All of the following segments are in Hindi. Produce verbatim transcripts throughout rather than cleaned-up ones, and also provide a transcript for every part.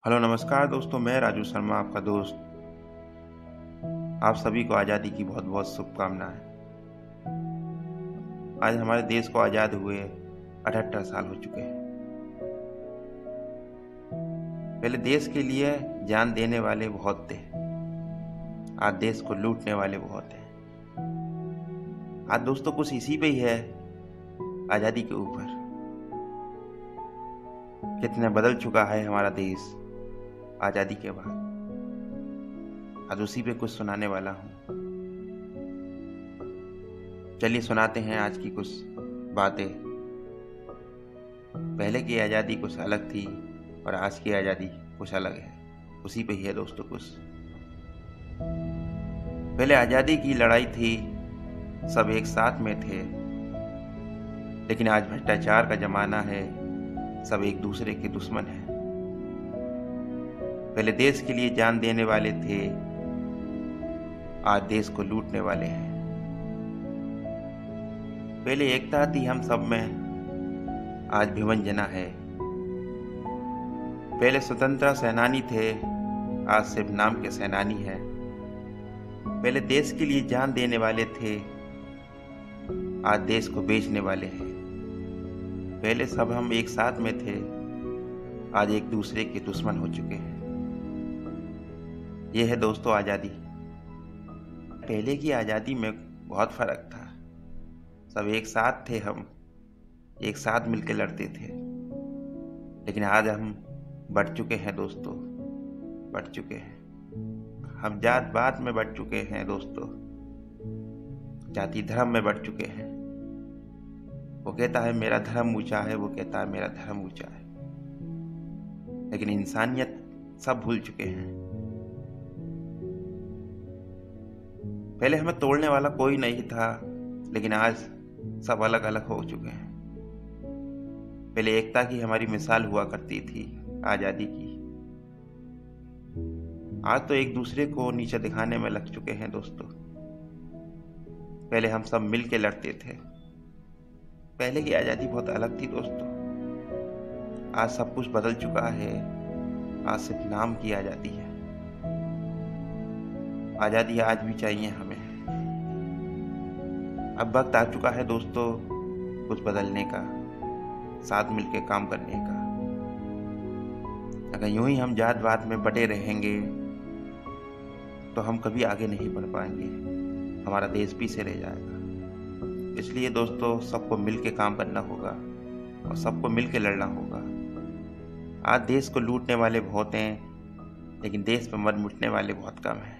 हेलो नमस्कार दोस्तों, मैं राजू शर्मा आपका दोस्त। आप सभी को आज़ादी की बहुत बहुत शुभकामनाएं। आज हमारे देश को आज़ाद हुए अठहत्तर साल हो चुके हैं। पहले देश के लिए जान देने वाले बहुत थे, आज देश को लूटने वाले बहुत हैं। आज दोस्तों कुछ इसी पे ही है, आज़ादी के ऊपर। कितना बदल चुका है हमारा देश आज़ादी के बाद। आज उसी पे कुछ सुनाने वाला हूँ। चलिए सुनाते हैं आज की कुछ बातें। पहले की आज़ादी कुछ अलग थी और आज की आज़ादी कुछ अलग है, उसी पे ही है दोस्तों कुछ। पहले आज़ादी की लड़ाई थी, सब एक साथ में थे, लेकिन आज भ्रष्टाचार का जमाना है, सब एक दूसरे के दुश्मन हैं। पहले देश के लिए जान देने वाले थे, आज देश को लूटने वाले हैं। पहले एकता थी हम सब में, आज विभंजना है। पहले स्वतंत्रता सेनानी थे, आज सिर्फ नाम के सेनानी है। पहले देश के लिए जान देने वाले थे, आज देश को बेचने वाले हैं। पहले सब हम एक साथ में थे, आज एक दूसरे के दुश्मन हो चुके हैं। यह है दोस्तों आज़ादी। पहले की आज़ादी में बहुत फर्क था, सब एक साथ थे, हम एक साथ मिलकर लड़ते थे। लेकिन आज हम बढ़ चुके हैं दोस्तों, बढ़ चुके हैं। हम जात पात में बढ़ चुके हैं दोस्तों, जाति धर्म में बढ़ चुके हैं। वो कहता है मेरा धर्म ऊंचा है, वो कहता है मेरा धर्म ऊंचा है, लेकिन इंसानियत सब भूल चुके हैं। पहले हमें तोड़ने वाला कोई नहीं था, लेकिन आज सब अलग अलग हो चुके हैं। पहले एकता की हमारी मिसाल हुआ करती थी, आज़ादी की। आज तो एक दूसरे को नीचे दिखाने में लग चुके हैं दोस्तों। पहले हम सब मिल के लड़ते थे। पहले की आज़ादी बहुत अलग थी दोस्तों। आज सब कुछ बदल चुका है, आज सिर्फ नाम की आज़ादी है। आज़ादी आज भी चाहिए हमें। अब वक्त आ चुका है दोस्तों कुछ बदलने का, साथ मिलकर काम करने का। अगर यूं ही हम जात पात में बटे रहेंगे तो हम कभी आगे नहीं बढ़ पाएंगे, हमारा देश पीछे रह जाएगा। इसलिए दोस्तों सबको मिलकर काम करना होगा और सबको मिलकर लड़ना होगा। आज देश को लूटने वाले बहुत हैं, लेकिन देश पर मर मिटने वाले बहुत कम हैं।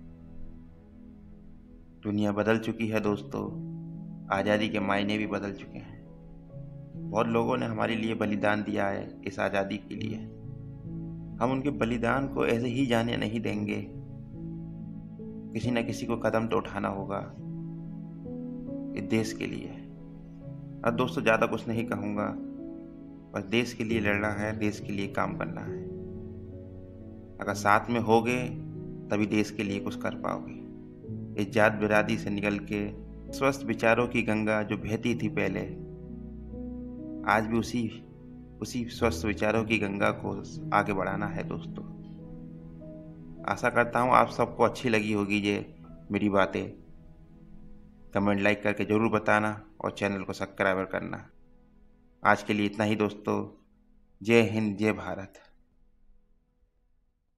दुनिया बदल चुकी है दोस्तों, आज़ादी के मायने भी बदल चुके हैं। बहुत लोगों ने हमारे लिए बलिदान दिया है इस आज़ादी के लिए। हम उनके बलिदान को ऐसे ही जाने नहीं देंगे, किसी न किसी को कदम तो उठाना होगा इस देश के लिए। अब दोस्तों ज़्यादा कुछ नहीं कहूँगा, बस देश के लिए लड़ना है, देश के लिए काम करना है। अगर साथ में होगे तभी देश के लिए कुछ कर पाओगे। इस जात बिरादरी से निकल के स्वस्थ विचारों की गंगा जो बहती थी पहले, आज भी उसी उसी स्वस्थ विचारों की गंगा को आगे बढ़ाना है दोस्तों। आशा करता हूँ आप सबको अच्छी लगी होगी ये मेरी बातें। कमेंट लाइक करके ज़रूर बताना और चैनल को सब्सक्राइब करना। आज के लिए इतना ही दोस्तों। जय हिंद, जय भारत।